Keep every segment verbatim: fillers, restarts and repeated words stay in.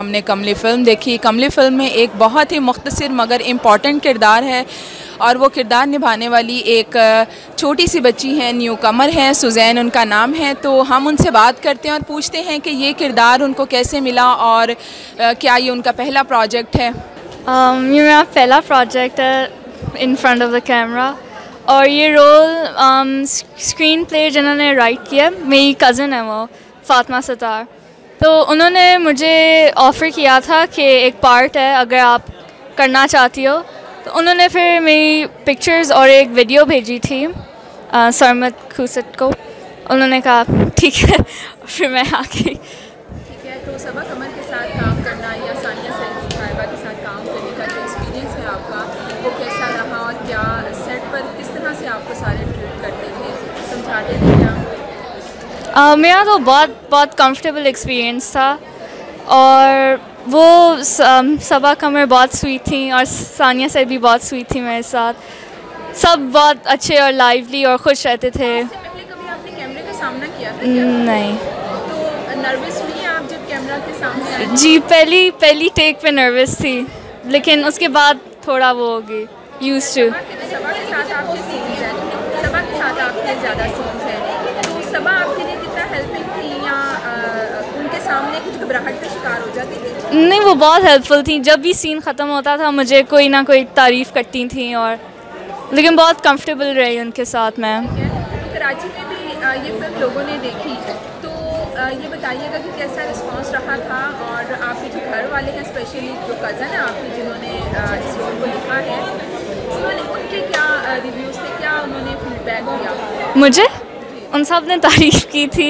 हमने कमली फ़िल्म देखी। कमली फ़िल्म में एक बहुत ही मुख्तसर मगर इम्पॉर्टेंट किरदार है और वो किरदार निभाने वाली एक छोटी सी बच्ची हैं, न्यू कमर हैं, सुज़ैन उनका नाम है। तो हम उनसे बात करते हैं और पूछते हैं कि ये किरदार उनको कैसे मिला और क्या ये उनका पहला प्रोजेक्ट है। um, ये मेरा पहला प्रोजेक्ट है in front of the camera और ये रोल स्क्रीन प्ले जिन्होंने राइट किया मेरी कज़न है वो फातिमा सतार। तो उन्होंने मुझे ऑफ़र किया था कि एक पार्ट है अगर आप करना चाहती हो, तो उन्होंने फिर मेरी पिक्चर्स और एक वीडियो भेजी थी सरमत खुसट को। उन्होंने कहा ठीक है फिर मैं आ गई। ठीक है, तो सबा कमर के साथ काम करना या सानिया साहिबा के साथ काम करने का जो एक्सपीरियंस है आपका, वो कैसा रहा और क्या सेट पर किस तरह से आपको सारे ट्रीट करते थे, समझाते थे क्या? Uh, मेरा तो बहुत बहुत कंफर्टेबल एक्सपीरियंस था और वो सबा कमर बहुत स्वीट थी और सानिया से भी बहुत स्वीट थी मेरे साथ। सब बहुत अच्छे और लाइवली और खुश रहते थे। इससे पहले कभी आपने कैमरे का सामना किया था क्या? नहीं। तो नर्वस हुई आप जब कैमरा के सामने आए? जी पहली पहली टेक पे नर्वस थी, लेकिन उसके बाद थोड़ा वो हो गई, यूज टू। सबा के साथ आपके सीन्स हैं, सबा के साथ आपके ज़्यादा सीन्स हैं, तो सबा आपके लिए कितना हेल्पिंग थी या आ, उनके सामने कुछ घबराहट का शिकार हो जाती थी? नहीं, वो बहुत हेल्पफुल थी। जब भी सीन ख़त्म होता था मुझे कोई ना कोई तारीफ़ करती थी और लेकिन बहुत कंफर्टेबल रही उनके साथ मैं। तो कराची में भी आ, ये फिल्म लोगों ने देखी, तो आ, ये बताइएगा कि कैसा रिस्पांस रहा था और आपके जो घर वाले हैं, स्पेशली जो कज़न है आपकी जिन्होंने आ, इस रोल को लिखा है, उन्होंने उनके क्या रिव्यूज़ थे, क्या उन्होंने फीडबैक दिया? मुझे उन सब ने तारीफ़ की थी।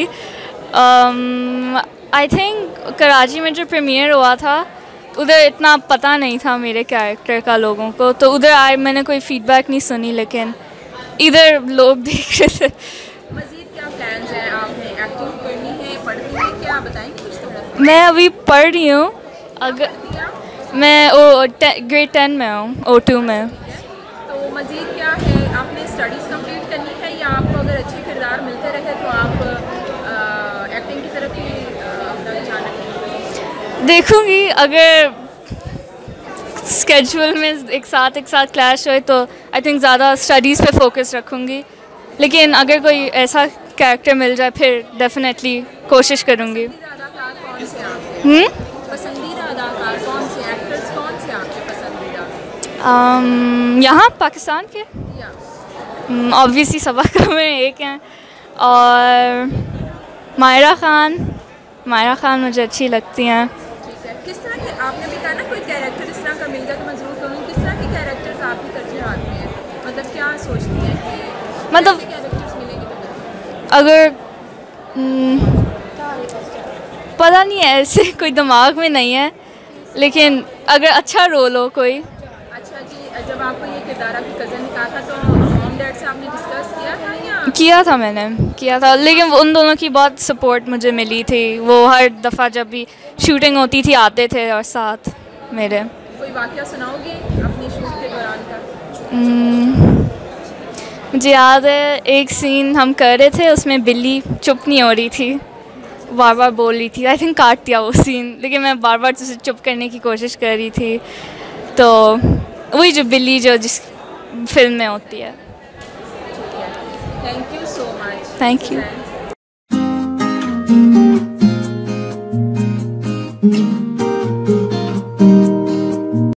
आई थिंक कराची में जो प्रीमियर हुआ था उधर इतना पता नहीं था मेरे कैरेक्टर का लोगों को, तो उधर आए मैंने कोई फीडबैक नहीं सुनी, लेकिन इधर लोग देख रहे थे। मज़ीद क्या प्लान्स हैं? आपने एक्टिंग करनी है, पढ़ती है, क्या बताएंगे कुछ थोड़ा? मैं अभी पढ़ रही हूँ। अगर मैं ओ ग्रेड टेन में हूँ, ओ टू में। तो मज़ीद क्या है, आपने स्टडीज़ कंप्लीट करनी है या आपको अगर अच्छे किरदार मिलते रहे तो आप एक्टिंग की तरफ ही अपना रुझान रखेंगे? देखूँगी, अगर स्केड्यूल में एक साथ एक साथ क्लैश होए तो आई थिंक ज़्यादा स्टडीज़ पे फोकस रखूँगी, लेकिन अगर कोई ऐसा कैरेक्टर मिल जाए फिर डेफिनेटली कोशिश करूँगी। हम्म पसंदीदा अदाकार कौन से, एक्टर्स कौन से आपके पसंदीदा? um, यहाँ पाकिस्तान के ऑब्वियसली सबा कमर एक हैं और मायरा खान मायरा खान मुझे अच्छी लगती हैं। ठीक है, किस तरह के आपने भी कहा ना कोई कैरेक्टर इस तरह का मिल गया तो मैं ज़रूर करूँगी, किस तरह के कैरेक्टर्स आपकी तरजीहात में हैं? मतलब क्या सोचती हैं कि मतलब कैरेक्टर्स मिलेंगे तो? अगर पता नहीं है, ऐसे कोई दिमाग में नहीं है, लेकिन अगर अच्छा रोल हो कोई। अच्छा जी, जब आपको ये किरदार आपकी कज़न ने कहा था तो मॉम डैड से आपने डिस्कस किया था या? किया था, मैंने किया था, लेकिन उन दोनों की बहुत सपोर्ट मुझे मिली थी। वो हर दफ़ा जब भी शूटिंग होती थी आते थे और साथ मेरे। कोई वाक़या सुनाओगे अपनी शूट के दौरान का? मुझे याद है एक सीन हम कर रहे थे, उसमें बिल्ली चुप नहीं हो रही थी, बार बार बोल रही थी। आई थिंक काट दिया वो सीन, लेकिन मैं बार बार उसे चुप करने की कोशिश कर रही थी। तो वही जो बिल्ली जो जिस फिल्म में होती है। Thank you so much. Thank you.